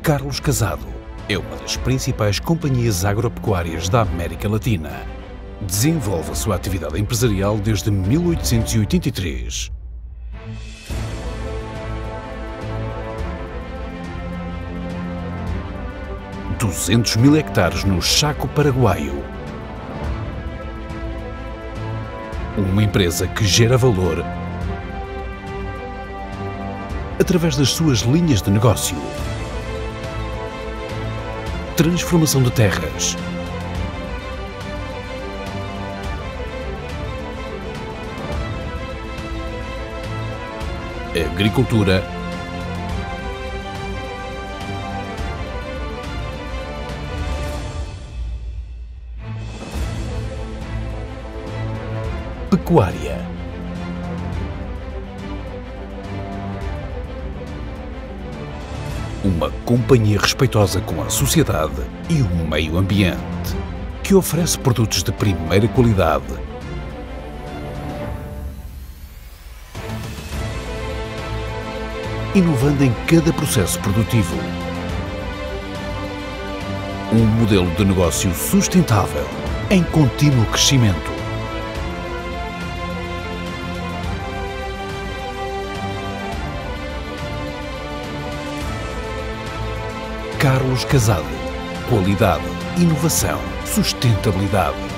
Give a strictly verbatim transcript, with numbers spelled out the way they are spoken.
Carlos Casado é uma das principais companhias agropecuárias da América Latina. Desenvolve a sua atividade empresarial desde mil oitocentos e oitenta e três. duzentos mil hectares no Chaco paraguaio. Uma empresa que gera valor através das suas linhas de negócio. Transformação de terras. Agricultura. Pecuária. Uma companhia respeitosa com a sociedade e o meio ambiente, que oferece produtos de primeira qualidade. Inovando em cada processo produtivo. Um modelo de negócio sustentável, em contínuo crescimento. Carlos Casado. Qualidade, inovação, sustentabilidade.